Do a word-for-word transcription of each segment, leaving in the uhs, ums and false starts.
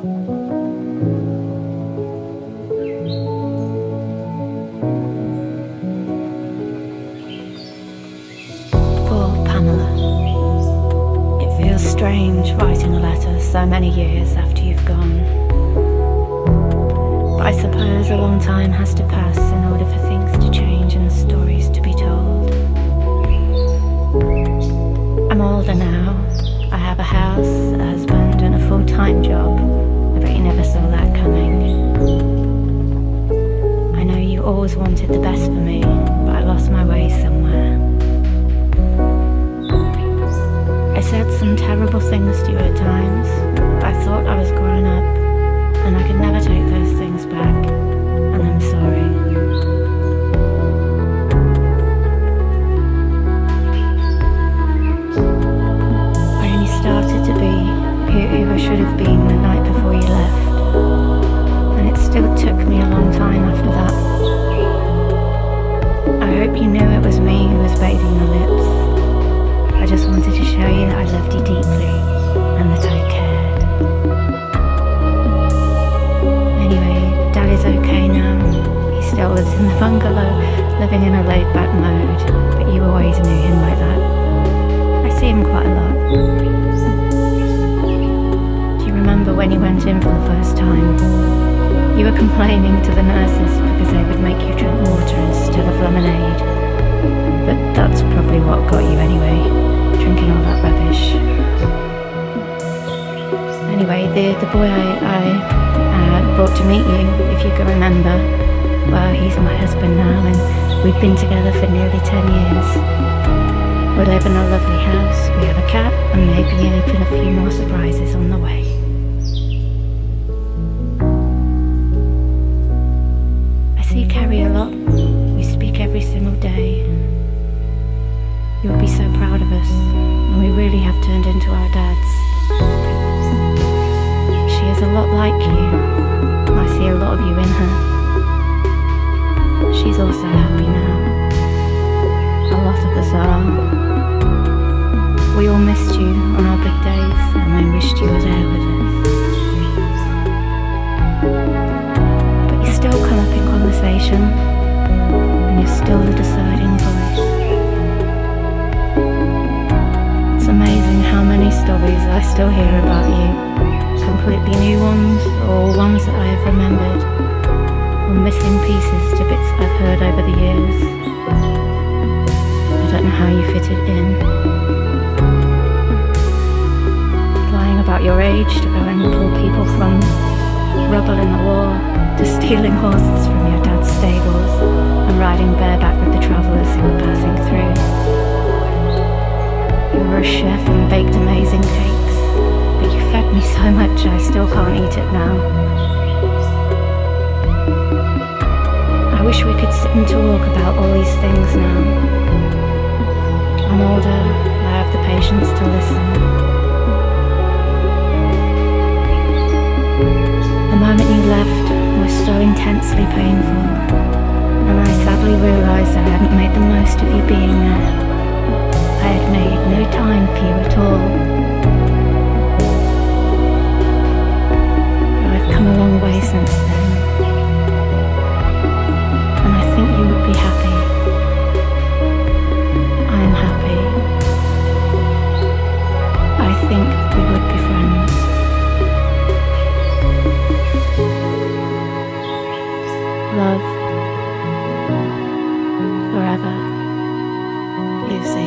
Strange writing a letter so many years after you've gone. But I suppose a long time has to pass in order for things to change and stories to be told. I'm older now. I have a house, a husband and a full-time job. I bet you never saw that coming. I know you always wanted the best for me, but I lost my way somewhere. I said some terrible things to you at times. I thought I was growing up, and I could never take those things back, and I'm sorry. I only started to be who, who I should have been the night before you left, and it still took me a long time after that. I hope you knew it was me who was bathing your lips. I just wanted to show you that I loved you deeply and that I cared. Anyway, Dad is okay now. He still lives in the bungalow, living in a laid-back mode, but you always knew him like that. I see him quite a lot. Do you remember when you went in for the first time? You were complaining to the nurses because they would make you drink water instead of lemonade. But that's probably what got you anyway, drinking all that rubbish. Anyway, the, the boy I, I uh, brought to meet you, if you can remember, well, he's my husband now, and we've been together for nearly ten years. We live in a lovely house, we have a cat, and maybe even a few more surprises on the way. I see Carrie a lot, we speak every single day. You'll be so proud of us, and we really have turned into our dads. She is a lot like you. I see a lot of you in her. She's also happy now. A lot of us are. We all missed you on our big days, and we wished you were there with us. But you still come up in conversation, and you're still the deciding voice. It's amazing how many stories I still hear about you, completely new ones or ones that I have remembered, or missing pieces to bits I've heard over the years. I don't know how you fit it in. Lying about your age to go and pull people from rubble in the war, to stealing horses from your dad's stables and riding bareback with the travellers who were passing through. You were a chef and baked amazing cakes, but you fed me so much I still can't eat it now. I wish we could sit and talk about all these things now. I'm older, I have the patience to listen. The moment you left was so intensely painful, and I sadly realised I hadn't made the most of you being there. I had made no time for you at all. I've come a long way since then, and I think you would be happy. I'm happy. I think we would be friends. Love. Forever. Lucy.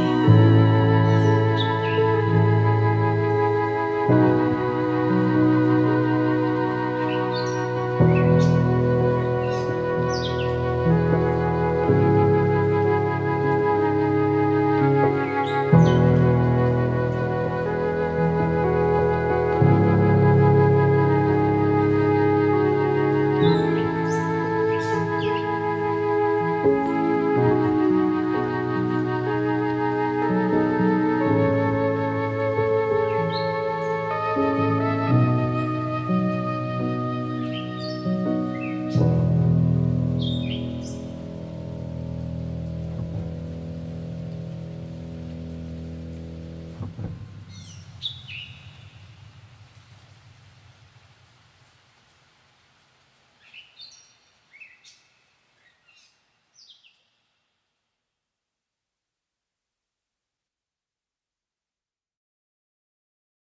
Okay.